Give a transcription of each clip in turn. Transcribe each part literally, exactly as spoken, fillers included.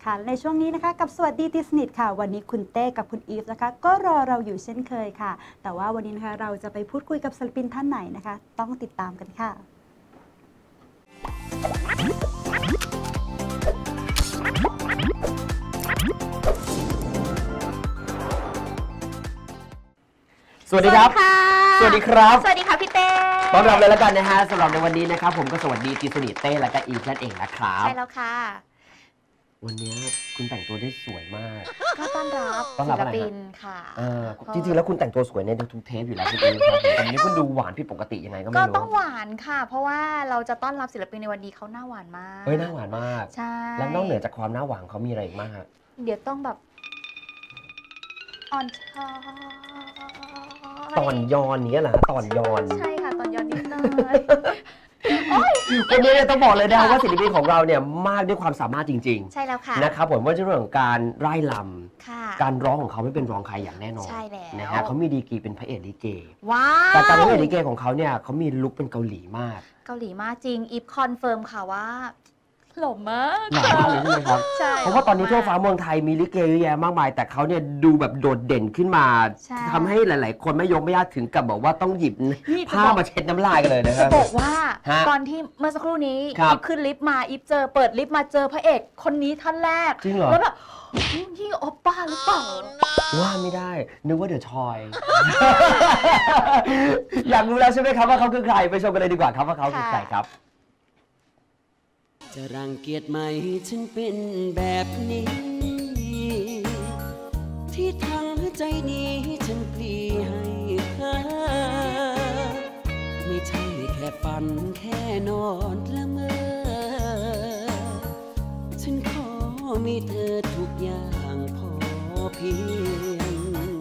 ค่ะในช่วงนี้นะคะกับสวัสดีตีสนิทค่ะวันนี้คุณเต้กับคุณอีฟนะคะก็รอเราอยู่เช่นเคยค่ะแต่ว่าวันนี้นะคะเราจะไปพูดคุยกับศิลปินท่านไหนนะคะต้องติดตามกันค่ะสวัสดีครับสวัสดีครับสวัสดีค่ะพี่เต้ต้อนรับเลยแล้วกันนะฮะสำหรับในวันนี้นะครับผมก็สวัสดีตีสนิทเต้และก็อีฟนั่นเองนะครับใช่แล้วค่ะวันนี้คุณแต่งตัวได้สวยมากก็ต้อนรับศิลปินค่ะจริงๆแล้วคุณแต่งตัวสวยในทุกเทปอยู่แล้วคุณอีฟครับแต่วันนี้คุณดูหวานผิดปกติยังไงก็ไม่รู้ก็ต้องหวานค่ะเพราะว่าเราจะต้อนรับศิลปินในวันนี้เขาหน้าหวานมากเฮ้ยหน้าหวานมากใช่แล้วนอกเหนือจากความหน้าหวานเขามีอะไรอีกมากฮะเดี๋ยวต้องแบบอ่อนช้อยตอนยอนนี้เหรอตอนยอนใช่ค่ะตอนยอนนิดหน่อยวันนี้ต้องบอกเลยนะว่าศิลปินของเราเนี่ยมากด้วยความสามารถจริงๆใช่แล้วค่ะนะครับผมว่าเรื่องของการไร้ลำการร้องของเขาไม่เป็นรองใครอย่างแน่นอนใช่แล้วนะฮะเขามีดีกรีเป็นพระเอกลิเกว้าวแต่การเป็นพระเอกลิเกของเขาเนี่ยเขามีลุคเป็นเกาหลีมากเกาหลีมากจริงอีฟคอนเฟิร์มค่ะว่าหล่อมากหล่อมากเลยใช่ไหมครับใช่เพราะว่าตอนนี้ทั่วฟ้าเมืองไทยมีลิเกเยอะแยะมากมายแต่เขาเนี่ยดูแบบโดดเด่นขึ้นมาทำให้หลายๆคนไม่ยกไม่ยากถึงกับบอกว่าต้องหยิบผ้ามาเช็ดน้ำลายกันเลยนะครับจะบอกว่าตอนที่เมื่อสักครู่นี้อีฟขึ้นลิฟต์มาอีฟเจอเปิดลิฟต์มาเจอพระเอกคนนี้ท่านแรกจริงเหรอแล้วแบบนี่โอป้าหรือเปล่าว่าไม่ได้นึกว่าเดอะชอยอยากรู้แล้วใช่ไหมครับว่าเขาคือใครไปชมกันเลยดีกว่าครับว่าเขาคือใครครับจะรังเกียจไหมฉันเป็นแบบนี้ที่ทั้งใจนี้ฉันปลีให้เธอไม่ใช่แค่ฝันแค่นอนละเมอฉันขอมีเธอทุกอย่างพอเพียง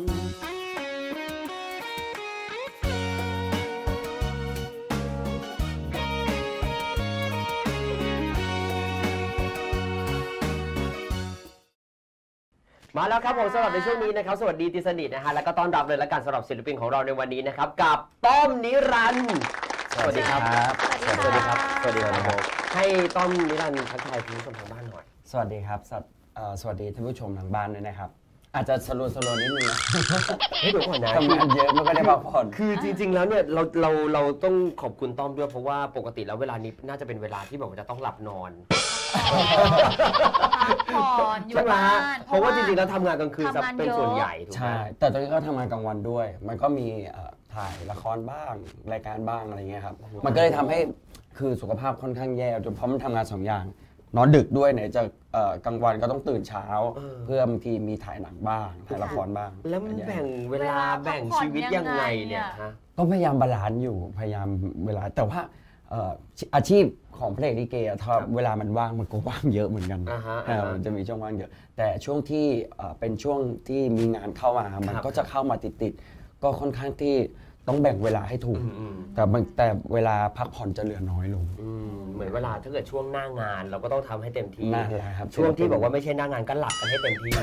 มาแล้วครับผมสำหรับในช่วงนี้นะครับสวัสดีตีสนิทนะฮะแล้วก็ต้อนรับเลยและกันสำหรับศิลปินของเราในวันนี้นะครับกับต้อมนิรันดร์สวัสดีครับสวัสดีครับสวัสดีครับให้ต้อมนิรันดร์ทักทายผู้ชมทางบ้านหน่อยสวัสดีครับสวัสดีท่านผู้ชมทางบ้านด้วยนะครับอาจจะสโลว์สโลว์นิดนึงนะให้ดูก่อนนะทำงานเยอะไม่ได้พักผ่อนคือจริงๆแล้วเนี่ยเราเราเราต้องขอบคุณต้อมด้วยเพราะว่าปกติแล้วเวลานี้น่าจะเป็นเวลาที่แบบว่าจะต้องหลับนอนผ่อนอยู่บ้านเพราะว่าจริงๆแล้วทำงานกลางคืนเป็นส่วนใหญ่ใช่แต่ตอนนี้ก็ทำงานกลางวันด้วยมันก็มีถ่ายละครบ้างรายการบ้างอะไรเงี้ยครับมันก็เลยทำให้คือสุขภาพค่อนข้างแย่จนเพราะมันทำงานสองอย่างนอนดึกด้วยไหนจะกลางวันก็ต้องตื่นเช้าเพื่อบางทีมีถ่ายหนังบ้างถ่ายละครบ้างแล้วมันแบ่งเวลาแบ่งชีวิตยังไงเนี่ยฮะก็พยายามบาลานซ์อยู่พยายามเวลาแต่ว่าอาชีพของเพลงลิเกถ้าเวลามันว่างมันก็ว่างเยอะเหมือนกันมันจะมีช่วงว่างเยอะแต่ช่วงที่เป็นช่วงที่มีงานเข้ามามันก็จะเข้ามาติดๆก็ค่อนข้างที่ต้องแบ่งเวลาให้ถูกแต่แต่เวลาพักผ่อนจะเหลือน้อยลงเหมือนเวลาถ้าเกิดช่วงหน้างานเราก็ต้องทำให้เต็มที่นั่นแหละครับช่วงที่บอกว่าไม่ใช่หน้างานก็หลับกันให้เต็มที่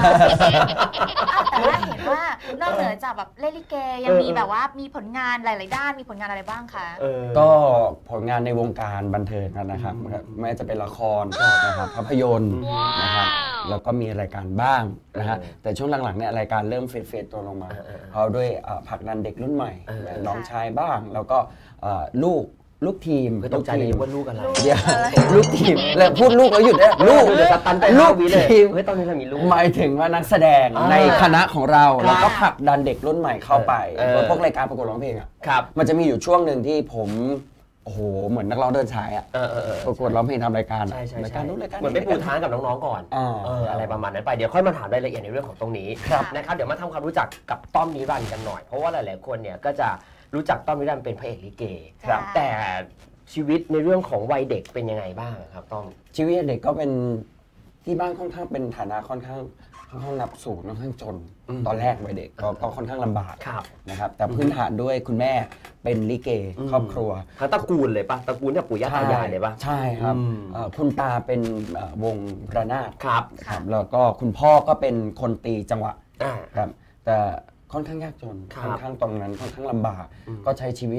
แต่ว่าเห็นว่านอกเหนือจากแบบเล่นลิเกยังมีแบบว่ามีผลงานหลายๆด้านมีผลงานอะไรบ้างคะก็ผลงานในวงการบันเทิงนะครับแม้จะเป็นละครนะครับภาพยนตร์นะครับแล้วก็มีรายการบ้างนะฮะแต่ช่วงหลังๆเนี่ยรายการเริ่มเฟดๆตัวลงมาเพราะด้วยผลักดันเด็กรุ่นใหม่น้องชายบ้างแล้วก็ลูกลูกทีมก็ตกใจเลยว่าลูกอะไรเดี๋ยวลูกทีมแล้วพูดลูกแล้วหยุดได้ลูกสตันไปลูกทีมเฮ้ยตอนนี้เรามีลูกหมายถึงว่านักแสดงในคณะของเราแล้วก็ผลักดันเด็กรุ่นใหม่เข้าไปพวกรายการประกวดร้องเพลงอ่ะมันจะมีอยู่ช่วงหนึ่งที่ผมโอ้โหเหมือนนักร้องเดินสายอ่ะประกวดร้องเพลงทำรายการรายการนู้นรายการเหมือนไม่ปูทางกับน้องๆก่อนอะไรประมาณนั้นไปเดี๋ยวค่อยมาถามรายละเอียดในเรื่องของตรงนี้นะครับเดี๋ยวมาทำความรู้จักกับต้อมนิรันดร์กันหน่อยเพราะว่าหลายๆคนเนี่ยก็จะรู้จักต้อมนิรันดร์เป็นพระเอกลิเกแต่ชีวิตในเรื่องของวัยเด็กเป็นยังไงบ้างครับต้อมชีวิตเด็กก็เป็นที่บ้านค่อนข้างเป็นฐานะค่อนข้างค่อนข้างนับสูงค่อนข้างจนตอนแรกวัยเด็กก็ค่อนข้างลำบากนะครับแต่พื้นฐานด้วยคุณแม่เป็นลิเกครอบครัวทั้งตระกูลเลยปะตระกูลเนี่ยปู่ย่าตายายเลยปะใช่ครับคุณตาเป็นวงระนาดครับแล้วก็คุณพ่อก็เป็นคนตีจังหวะครับแต่ค่อนข้างยากจนค่อนข้างตรงนั้นค่อนข้างลำบากก็ใช้ชีวิต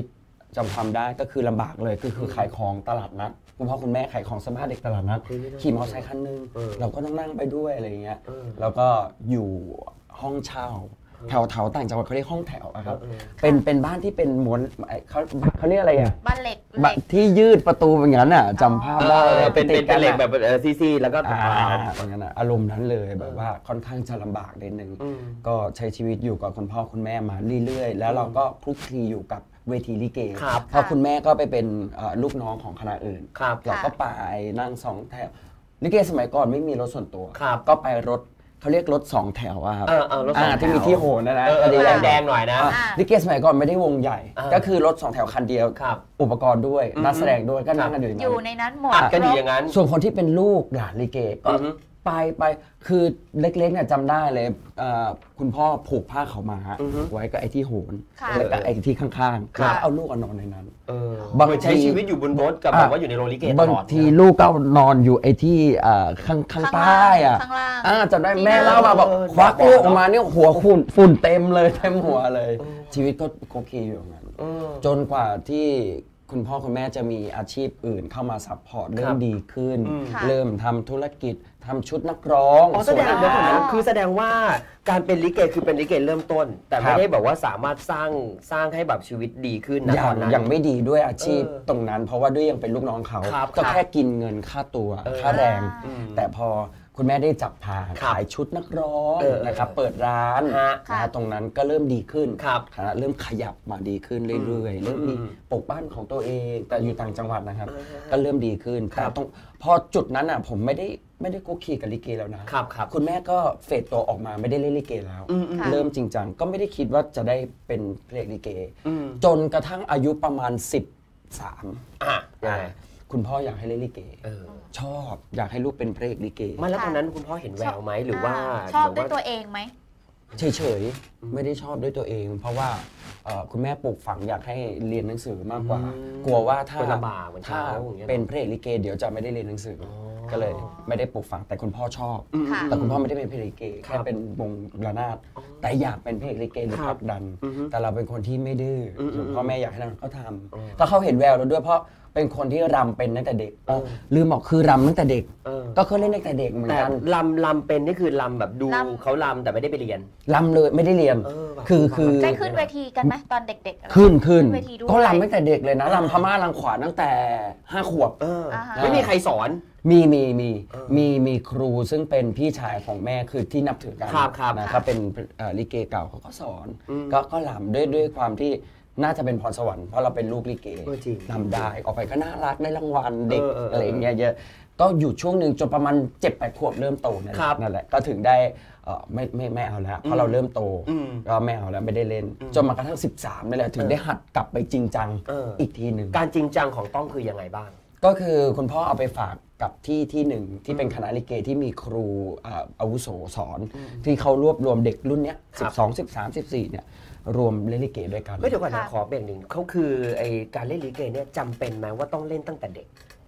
จำความได้ก็คือลำบากเลยก็คือขายของตลาดนัดคุณพ่อคุณแม่ขายของสภาพเด็กตลาดนัดขี่มอเตอร์ไซค์คันนึงเราก็ต้องนั่งไปด้วยอะไรอย่างเงี้ยแล้วก็อยู่ห้องเช่าแถวแถวต่างจังหวัดเขาเรียกห้องแถวอะครับเป็นเป็นบ้านที่เป็นม้วนเขาเขาเรียกอะไรอ่ะบ้านเหล็กบ้านที่ยืดประตูอย่างนั้นอ่ะจำภาพได้เป็นเป็นเป็นเหล็กแบบซีๆแล้วก็อ่าอย่างนั้นอ่ะอารมณ์นั้นเลยแบบว่าค่อนข้างจะลำบากนิดนึงก็ใช้ชีวิตอยู่กับคุณพ่อคุณแม่มาเรื่อยๆแล้วเราก็คลุกคลีอยู่กับเวทีลิเกเพราะคุณแม่ก็ไปเป็นลูกน้องของคณะอื่นเราก็ไปนั่งสองแถวลิเกสมัยก่อนไม่มีรถส่วนตัวก็ไปรถเขาเรียกรถสองแถวอะครับที่มีที่โหนนะนะแดงๆหน่อยนะลิเกสมัยก่อนไม่ได้วงใหญ่ก็คือรถสองแถวคันเดียวอุปกรณ์ด้วยนักแสดงด้วยก็นั่งกันอยู่อยู่ในนั้นหมดก็ดีอย่างนั้นส่วนคนที่เป็นลูกหลานลิเกก็ไปไปคือเล็กๆเนี่ยจำได้เลยคุณพ่อผูกผ้าเขามาไว้กับไอ้ที่โหนแล้วก็ไอ้ที่ข้างๆแล้วเอาลูกนอนในนั้นบางทีใช้ชีวิตอยู่บนรถกับแบบว่าอยู่ในโรงลิเกตลอดบางทีลูกก็นอนอยู่ไอ้ที่ข้างข้างใต้อ่ะจำได้แม่เล่ามาบอกควักลูกออกมาเนี่ยหัวฝุ่นฝุ่นเต็มเลยเต็มหัวเลยชีวิตก็โอเคอยู่อย่างนั้นจนกว่าที่คุณพ่อคุณแม่จะมีอาชีพอื่นเข้ามาซัพพอร์ตเริ่มดีขึ้นเริ่มทำธุรกิจทำชุดนักร้องอ๋อแสดงเดี๋ยวก่อนนะคือแสดงว่าการเป็นลิเกคือเป็นลิเกเริ่มต้นแต่ไม่ได้แบบว่าสามารถสร้างสร้างให้แบบชีวิตดีขึ้นนะตอนนั้นยังไม่ดีด้วยอาชีพตรงนั้นเพราะว่าด้วยยังเป็นลูกน้องเขาก็แค่กินเงินค่าตัวค่าแรงแต่พอคุณแม่ได้จับทางขายชุดนักร้องนะครับเปิดร้านนะตรงนั้นก็เริ่มดีขึ้นนะเริ่มขยับมาดีขึ้นเรื่อยๆเริ่มมีปลูกบ้านของตัวเองแต่อยู่ต่างจังหวัดนะครับก็เริ่มดีขึ้นแต่ตรงพอจุดนั้นอ่ะผมไม่ได้ไม่ได้กุ๊กคีกับลิเกแล้วนะครับคุณแม่ก็เฟดตัวออกมาไม่ได้เล่นลิเกแล้วเริ่มจริงจังก็ไม่ได้คิดว่าจะได้เป็นเพลงลิเกจนกระทั่งอายุประมาณสิบสามคุณพ่ออยากให้เล่นลิเกชอบอยากให้ลูกเป็นพระเอกลิเกมาแล้วตอนนั้นคุณพ่อเห็นแววไหมหรือว่าชอบด้วยตัวเองไหมเฉยๆไม่ได้ชอบด้วยตัวเอง เพราะว่าคุณแม่ปลูกฝังอยากให้เรียนหนังสือมากกว่ากลัวว่าถ้าถ้าเป็นพระเอกลิเกเดี๋ยวจะไม่ได้เรียนหนังสือก็เลยไม่ได้ปลูกฝังแต่คุณพ่อชอบแต่คุณพ่อไม่ได้เป็นพระเอกลิเกแค่เป็นวงระนาดแต่อยากเป็นพระเอกลิเกหรือผลักดันแต่เราเป็นคนที่ไม่ดื้อพ่อแม่อยากให้เราเขาทำถ้าเขาเห็นแววเราด้วยเพราะเป็นคนที่รำเป็นตั้งแต่เด็กลืมบอกคือรำตั้งแต่เด็กก็เคยเล่นตั้งแต่เด็กเหมือนกันรำรำเป็นนี่คือรำแบบดูเขารำแต่ไม่ได้ไปเรียนรำเลยไม่ได้เรียนคือคือได้ขึ้นเวทีกันไหมตอนเด็กๆขึ้นขึ้นก็รำตั้งแต่เด็กเลยนะรำพม่าลังขวาตั้งแต่ห้าขวบไม่มีใครสอนมีมีมีมีมีครูซึ่งเป็นพี่ชายของแม่คือที่นับถือกันนะครับเป็นลิเกเก่าเขาก็สอนก็ก็รำด้วยด้วยความที่น่าจะเป็นพรสวรรค์เพราะเราเป็นลูกลิเกทำได้ออกไปก็น่ารักได้รางวัลเด็กอะไรอย่างเงี้ยเยอะก็อยู่ช่วงหนึ่งจนประมาณเจ็ดแปดขวบเริ่มโตนั่นแหละก็ถึงได้ไม่ไม่ไม่เอาแล้วเพราะเราเริ่มโตก็ไม่เอาแล้วไม่ได้เล่นจนมากระทั่งสิบสามนี่แหละถึงได้หัดกลับไปจริงจังอีกทีหนึ่งการจริงจังของต้องคือยังไงบ้างก็คือคุณพ่อเอาไปฝากกับที่ที่หนึ่งที่เป็นคณะลิเกที่มีครูอาวุโสสอนที่เขารวบรวมเด็กรุ่นนี้สิบสอง สิบสาม สิบสี่เนี่ยรวมเล่นลิเกด้วยกันก็เดี๋ยวก่อนนะขอเบรกหนึ่งเขาคือไอการเล่นลิเกเนี่ยจำเป็นไหมว่าต้องเล่นตั้งแต่เด็ก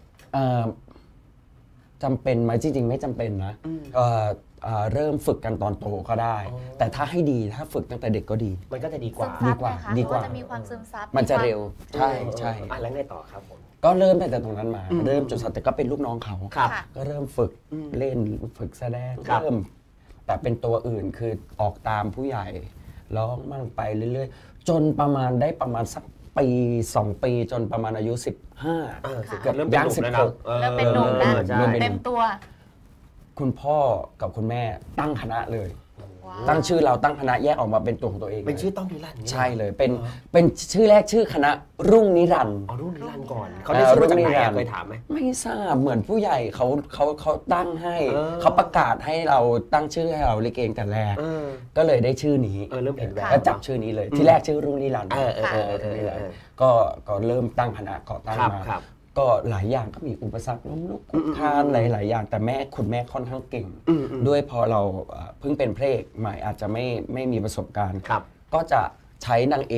จำเป็นไหมจริงๆไม่จำเป็นนะเริ่มฝึกกันตอนโตก็ได้แต่ถ้าให้ดีถ้าฝึกตั้งแต่เด็กก็ดีมันก็จะดีกว่าดีกว่าดีกว่าจะมีความซึมซับมันจะเร็วใช่ใช่แล้วไงต่อครับผมก็เริ่มตั้งแต่ตรงนั้นมาเริ่มจนสัตว์แต่ก็เป็นลูกน้องเขาก็เริ่มฝึกเล่นฝึกแสดงเริ่มแต่เป็นตัวอื่นคือออกตามผู้ใหญ่ร้องมั่งไปเรื่อยๆจนประมาณได้ประมาณสักปีสองปีจนประมาณอายุสิบห้าเกือบเริ่มเป็นหนุ่มแล้วนะเริ่มเป็นหนุ่มแล้วเต็มตัวคุณพ่อกับคุณแม่ตั้งคณะเลยตั้งชื่อเราตั้งคณะแยกออกมาเป็นตัวของตัวเองเป็นชื่อต้องนิรันดร์ใช่เลยเป็นเป็นชื่อแรกชื่อคณะรุ่งนิรันดร์อ๋อรุ่งนิรันดร์ก่อนเขาได้ชื่อจากไหนเคยถามไหมไม่ทราบเหมือนผู้ใหญ่เขาเขาเขาตั้งให้เขาประกาศให้เราตั้งชื่อให้เราลิเกแต่แรกก็เลยได้ชื่อนี้เริ่มเห็นแววก็จับชื่อนี้เลยที่แรกชื่อรุ่งนิรันดร์ก็ก็เริ่มตั้งคณะก่อตั้งมาก็หลายอย่างก็มีอุปสรรคล้มลุกคลุกคลานหลายๆอย่างแต่แม่คุณแม่ค่อนข้างเก่งด้วยพอเราเพิ่งเป็นพระเอกใหม่อาจจะไม่ไม่มีประสบการณ์ก็จะใช้นางเอก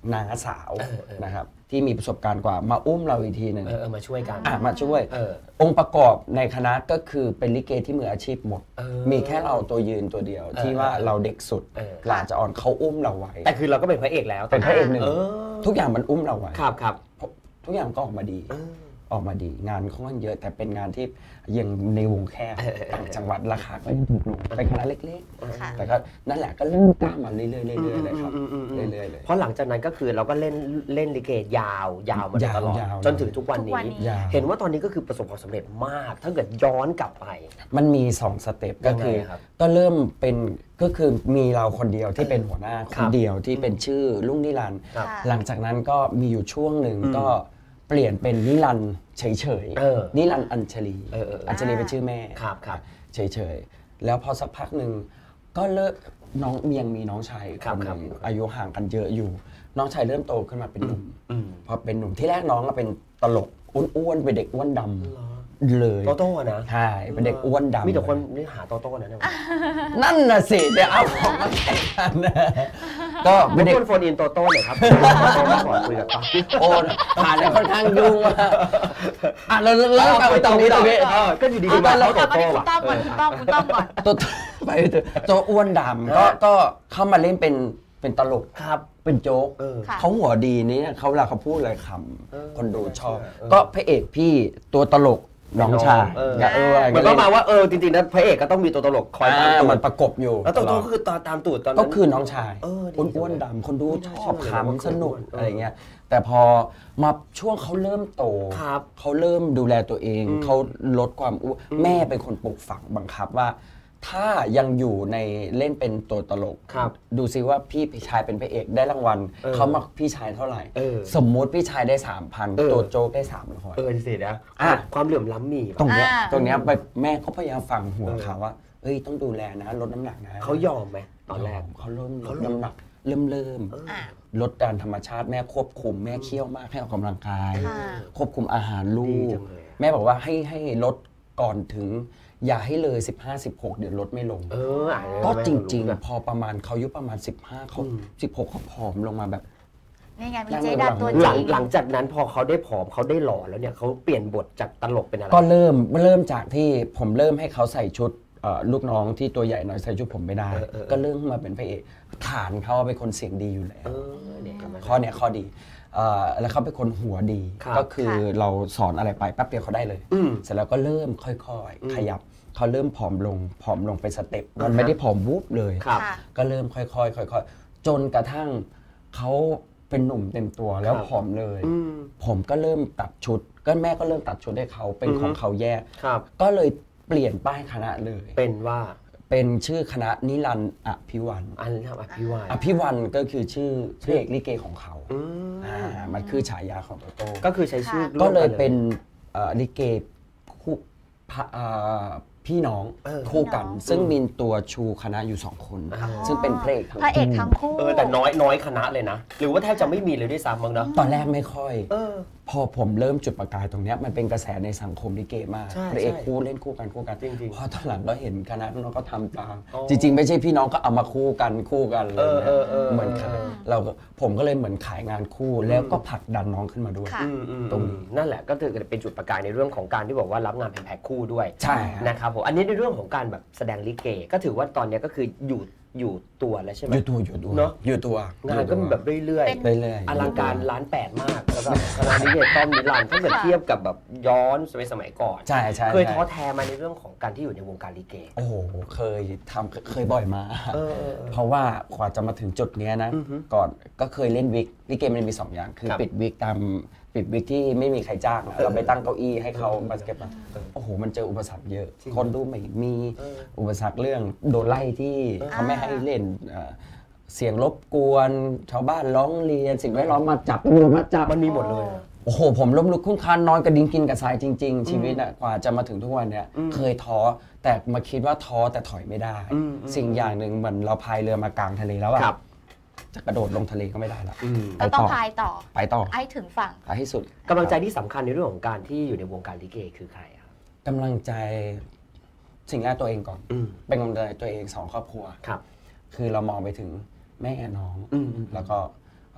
น้าสาวนะครับที่มีประสบการณ์กว่ามาอุ้มเราอีกทีหนึ่งเออเออมาช่วยกันอ่ะมาช่วยเออองค์ประกอบในคณะก็คือเป็นลิเกที่มืออาชีพหมดเออมีแค่เราตัวยืนตัวเดียวเออที่ว่าเราเด็กสุดเออหลานจะอ่อนเขาอุ้มเราไว้แต่คือเราก็เป็นพระเอกแล้วเป็นพระเอกหนึ่งเออทุกอย่างมันอุ้มเราไว้ครับครับทุกอย่างก็ออกมาดีเออออกมาดีงานค่อนข้างเยอะแต่เป็นงานที่ยังในวงแคบเออเออเออต่างจังหวัดราคาก็ยังถูกลงเป็นคณะเล็กค่ะๆ แต่ก็นั่นแหละก็เริ่มกล้ามาเรื่อยๆเรื่อยๆเลยครับอืมอืมอืมเรื่อยๆเลยเพราะหลังจากนั้นก็คือเราก็เล่นเล่นลิเกยาวยาวมาโดยตลอดยาวๆจนถึงทุกวันทุกวันนี้นี้ยาวเห็นว่าตอนนี้ก็คือประสบความสำเร็จมาก ถ้าเกิดย้อนกลับไปมันมีสองสเต็ปยัก็งไงคือครับก็เริ่มเป็นก็คือมีเราคนเดียวที่เป็นหัวหน้าคครับ นเดียวที่เป็นชื่อลุงนิรันดร์ครับค่ะหลังจากนั้นก็มีอยู่ช่วงหนึ่งอืมก็เปลี่ยนเป็นนิรันดร์เฉยเออๆนิรันดร์อัญชลีเออเออเอออัญชลีเป็นชื่อแม่ครับครับเฉยๆแล้วพอสักพักหนึ่งก็เลิกน้องยังมีน้องชายอีกครัคบนหครันึ่บงอายุห่างกันเยอะอยู่ น้องชายเริ่มโตขึ้นมาเป็นหนุ่มอืมพอเป็นหนุ่มที่แรกน้องก็เป็นตลกอ้วนๆเป็นเด็กอ้วนดำเลยโตโต้อะนะใช่เป็นเด็กอ้วนดำมีแต่คนนี่หาโตโต้นะเนี่ยนั่นน่ะสิเดี๋ยวเอาของมาแข่งกันนะก็เป็นเด็กคนโฟนอินโตโต้หน่อยครับโตโต้มาขอคุยกับป๊าโอนผ่านเนี่ยค่อนข้างยุ่งมากอ่ะเราเล่าไปตรงนี้ตรงนี้เออก็อยู่ดีเอาๆมาเราเขากโตลับมาโต้ที่คุณว่ะต้อมก่อนคุณต้อมคุณต้อมก่อนตัวไปเถอะตัวอ้วนดำก็ก็เข้ามาเล่นเป็นเป็นตลกครับเป็นโจ๊กเออค่ะเขาหัวดีนี่เขาเวลาเขาพูดอะไรคเออำคนดูชอบเออก็พระเอกพี่ตัวตลกน้องชายเออเออเหมือนประมาณว่าเออจริงๆนะพระเอกก็ต้องมีตัวตลกคอยตามอ่าตูมัดนประกบอยู่แล้วโตตลโต้อดก็คือตามตามตูดตอนนั้นก็คือน้องชายเออดีอ้วนจังเลยๆดำคนดูไม่ชน่าอบเชื่อเลยว่าขำสนุกเขาอ้วนอะไรเงี้ยแต่พอมาช่วงเขาเริ่มโตครับเขาเริ่มดูแลตัวเองอืมเขาลดความอ้วนอืมแม่เป็นคนปลูกฝังบังคับว่า ถ้ายังอยู่ในเล่นเป็นตัวตลกครับดูซิว่าพี่ชายเป็นพระเอกได้รางวัลเออเขามาพี่ชายเท่าไหร่เออสมมุติพี่ชายได้สามพันเออตัวโจ๊กได้สามร้อยเออสินะอ่ะความเหลื่อมล้ำมีตรงเนี้ยอ่าตรงเนี้ยไปแม่ก็พยายามฟังหัวเออเขาว่า เอ้ยต้องดูแลนะลดน้ำหนักนะเขายอมไหมตอนแรกเขาเริ่มลเขาดเริ่มน้ำหนักเริ่มเริ่มเอออ่ะลดการธรรมชาติแม่ควบคุมแม่เคี่ยวมากให้ออกกำลังกายค่ะควบคุมอาหารลูดีกจังเลยอะแม่บอกว่าให้ให้ลดก่อนถึง อย่าให้เลย สิบห้า สิบหก เดี๋ยวลดไม่ลงเอออ่ะก็แม่จริงนะๆ พอประมาณเขาอายุประมาณ สิบห้าเขาอืมสิบหกเขาผอมลงมาแบบนี่ไงมีเจดันตัวจหลัริงงหลังจากนั้นพอเขาได้ผอมเขาได้หล่อแล้วเนี่ยเขาเปลี่ยนบทจากตลกเป็นอะไรก็เริ่มเริ่มจากที่ผมเริ่มให้เขาใส่ชุดเอ่อลูกน้องที่ตัวใหญ่หน่อยใส่ชุดผมไม่ได้เออเออเออก็เริ่มมาเป็นพระเอกฐานเขาเป็นคนเสียงดีอยู่แล้วเออเนี่ยเห็นไหมข้อเนี้ยข้อดีเอ่อแล้วเขาเป็นคนหัวดีครับก็คือเราสอนอะไรไปแป๊บเดียวเขาได้เลยอืมเสร็จแล้วก็เริ่มค่อยอืมๆ ขยับเขาเริ่มผอมลงผอมลงเป็นสเต็ปมันอ่าฮะไม่ได้ผอมวุบเลยครับค่ะก็เริ่มค่อยๆค่อยๆจนกระทั่งเขาเป็นหนุ่มเต็มตัวแล้วครับผอมเลยอืมผมก็เริ่มตัดชุด ก็แม่ก็เริ่มตัดชุดให้เขาเป็นอือฮึของเขาแยกครับก็เลยเปลี่ยนป้ายคณะเลยเป็นว่าเป็นชื่อคณะนิรันดร์อภิวันอันนี้ทำอภิวายอภิวันก็คือชื่อพระเอกลิเกของเขาอืมอ่ามันคือฉายาของโตโต้ก็คือใช้ชื่อก็เลยร่วมเป็นเอ่อลิเกคู่พระเอ่อพี่น้องเออคู่กันพี่น้องซึ่งมีตัวชูคณะอยู่สองคนอ่าซึ่งเป็นพระเอกทั้งพระเอกคู่ทั้งคู่เออแต่น้อยน้อยคณะเลยนะ หรือว่าแทบจะไม่มีเลยด้วยซ้ำมั้งเนอะตอนแรกไม่ค่อยเออพอผมเริ่มจุดประกายตรงเนี้ยมันเป็นกระแสในสังคมลิเกมากใช่พระเอกใช่คู่เล่นคู่กันคู่กันจริงๆพอตอนหลังก็เห็นคณะน้องก็ทำตามอ๋อจริง ๆ ไม่ใช่พี่น้องก็เอามาคู่กันคู่กันเลเอย อนะเออเออเหมือนขายเราก็ผมก็เลยเหมือนขายงานคู่แล้วก็ผลักดันน้องขึ้นมาด้วยค่ะอืมอืมตรงอืมนั่นแหละก็ถือเป็นจุดประกายในเรื่องของการที่บอกว่ารับงานเป็นแพ็คคู่ด้วยใช่ฮะนะครับผมอันนี้ในเรื่องของการแบบแสดงลิเก ก็ถือว่าตอนเนี้ยก็คืออยู่อยู่ตัวแล้วใช่ไหมอยู่ตัวอยู่ตัวเนอะอยู่ตัวงานก็มีแบบเรื่อยเป็นเรื่อยๆๆอลังการล้านแปดมากสำหรับคณะลิเกต้อมนิรันดร์ถ้าเกิดเทียบกับแบบย้อนสมัยสมัยก่อนใช่ใช่เคยใช่ท้อแท้มาในเรื่องของการที่อยู่ในวงการลิเกโอ้โห เคยทำเคยบ่อยมากเออเออเออเพราะว่ากว่าจะมาถึงจุดเนี้ยนะอือฮึก่อนก็เคยเล่นวิกลิเกมันมีสองอย่าง คือครับปิดวิกตามปิดวิกที่ไม่มีใครจ้างอะเราไปตั้งเก้าอี้ให้เขามาเก็บมาเออโอ้โห มันเจออุปสรรคเยอะจริงคนดูไม่มีเอออุปสรรคเรื่องโดนไล่ที่เออเขาไม่ให้เล่นเอ่อเสียงรบกวน ชาวบ้านร้องเรียน สิ่งแวดล้อมมาจับตำรวจมาจับมันมีหมดเลยอะโอ้โห ผมล้มลุกคลุกคลานนอนกระดิ่งกินกับทรายจริง ๆ ชีวิตอะกว่าจะมาถึงทุกวันเนี่ยอืมเคยท้อแต่มาคิดว่าท้อแต่ถอยไม่ได้อืมอืมสิ่งอย่างหนึ่งเหมือนเราพายเรือมากลางทะเลแล้วอะครับจะกระโดดลงทะเลก็ไม่ได้ละอืมเราต้องพายต่อไปต่อไอ้ถึงฝั่งไปให้สุดกำลังใจที่สำคัญในเรื่องของการที่อยู่ในวงการลิเกคือใครอะครับกำลังใจสิ่งแรกตัวเองก่อนอืมเป็นกำลังใจตัวเองสองครอบครัวครับคือเรามองไปถึงแม่น้องอืมอืมแล้วก็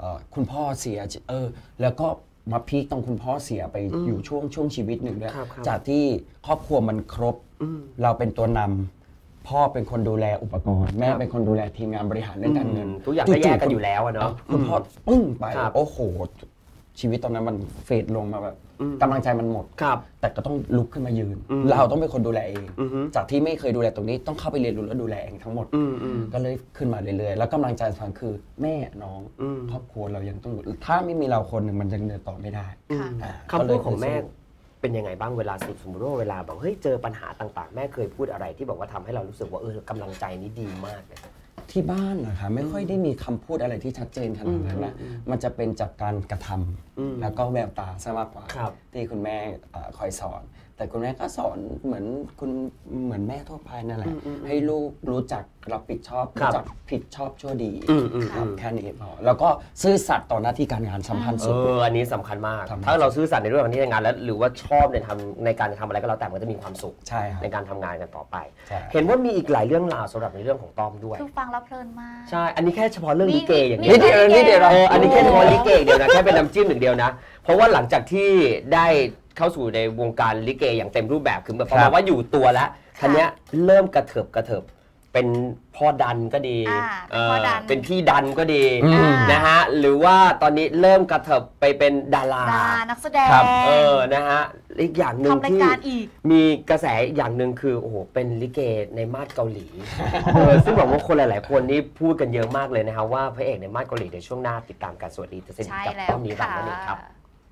คุณพ่อเสียเออแล้วก็มาพีคตรงคุณพ่อเสียไปอยู่ช่วงช่วงชีวิตหนึ่งด้วยจากที่ครอบครัวมันครบเราเป็นตัวนำพ่อเป็นคนดูแลอุปกรณ์แม่เป็นคนดูแลทีมงานบริหารเรื่องการเงินทุกอย่างก็แยกกันอยู่แล้วเนาะคุณพ่อปึ้งไปโอ้โหชีวิตตอนนั้นมันเฟดลงมาแบบกำลังใจมันหมดแต่ก็ต้องลุกขึ้นมายืนเราต้องเป็นคนดูแลเองจากที่ไม่เคยดูแลตรงนี้ต้องเข้าไปเรียนรู้และดูแลเองทั้งหมดก็เลยขึ้นมาเรื่อยๆแล้วกำลังใจสำคัญคือแม่น้องครอบครัวเรายังต้องถ้าไม่มีเราคนหนึ่งมันยังเดินต่อไม่ได้คำพูดของแม่เป็นยังไงบ้างเวลาสมมติว่าเวลาบอกเฮ้ยเจอปัญหาต่างๆแม่เคยพูดอะไรที่บอกว่าทำให้เรารู้สึกว่าเออกำลังใจนี้ดีมากเลยที่บ้านนะคะไม่ค่อยได้มีคำพูดอะไรที่ชัดเจนขนาดนั้นนะมันจะเป็นจากการกระทำแล้วก็แววตาซะมากกว่าที่คุณแม่คอยสอนแต่คุณแม่ก็สอนเหมือนคุณเหมือนแม่ทั่วไปนั่นแหละให้ลูกรู้จักรับผิดชอบรู้จักผิดชอบชั่วดีแค่นี้พอแล้วก็ซื่อสัตย์ต่อหน้าที่การงานสำคัญสุดเอออันนี้สำคัญมากถ้าเราซื่อสัตย์ในเรื่องของที่งานแล้วหรือว่าชอบในทำในการทำอะไรก็แล้วแต่มันจะมีความสุขในการทำงานกันต่อไปเห็นว่ามีอีกหลายเรื่องราวสำหรับในเรื่องของต้อมด้วยคือฟังแล้วเพลินมากใช่อันนี้แค่เฉพาะเรื่องลิเกอย่างนี้นิดเดียวนิดเดียวเอออันนี้แค่เฉพาะลิเกเดียวนะแค่เป็นน้ำจิ้มหนึ่งเดียวนะเพราะว่าหลังจากที่ได้เข้าสู่ในวงการลิเกอย่างเต็มรูปแบบคือแบบพอมาว่าอยู่ตัวแล้วคันนี้เริ่มกระเถิบกระเถิบเป็นพ่อดันก็ดีเป็นพี่ดันก็ดีนะฮะหรือว่าตอนนี้เริ่มกระเถิบไปเป็นดารานักแสดงเออนะฮะอีกอย่างหนึ่งที่มีกระแสอย่างหนึ่งคือโอ้โหเป็นลิเกในมาดเกาหลีซึ่งบอกว่าคนหลายๆคนนี่พูดกันเยอะมากเลยนะฮะว่าพระเอกในมาดเกาหลีในช่วงหน้าติดตามการสวัสดีจะสนิทกับต้อมนิรันดร์นั่นเองครับ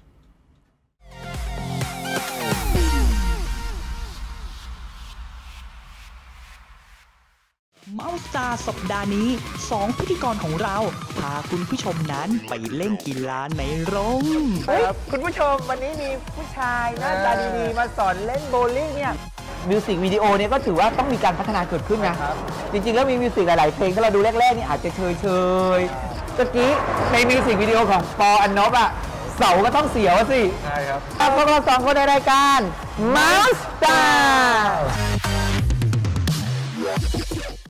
เมาส์สตาร์สัปดาห์นี้สองพิธีกรของเราพาคุณผู้ชมนั้นไปเล่นกีฬาในโรงครับคุณผู้ชมวันนี้มีผู้ชายหน้าตาดีๆมาสอนเล่นโบว์ลิ่งเนี่ยมิวสิกวิดีโอเนี่ยก็ถือว่าต้องมีการพัฒนาเกิดขึ้นนะจริงๆแล้วมีมิวสิกหลายๆเพลงที่เราดูแรกๆนี่อาจจะเฉยๆตะกี้ในมิวสิกวิดีโอของปออันนบอะเสาก็ต้องเสียวสิใช่ครับพวกเราสองคนในรายการเมาส์สตาร์